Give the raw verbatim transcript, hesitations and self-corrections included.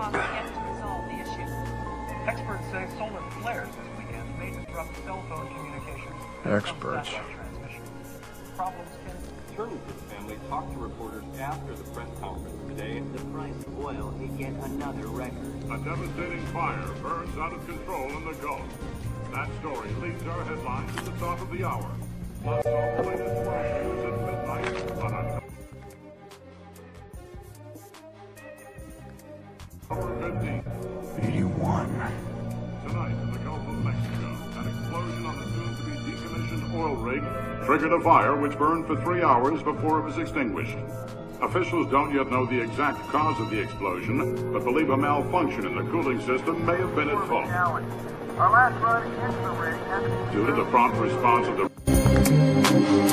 cost yet to resolve the issue. Experts say solar flares this weekend may disrupt cell phone communications. Experts. Problems can... Attorneys for the family talked to reporters after the press conference today. The price of oil hit yet another record. A devastating fire burns out of control in the Gulf. That story leads our headlines at the top of the hour. Plus all the latest world news at midnight on October fifteenth. eighty-one. Tonight in the Gulf of Mexico, an explosion on the soon-to-be decommissioned oil rig triggered a fire which burned for three hours before it was extinguished. Officials don't yet know the exact cause of the explosion, but believe a malfunction in the cooling system may have been at fault. Our last run into the rig has... Due to the prompt response of the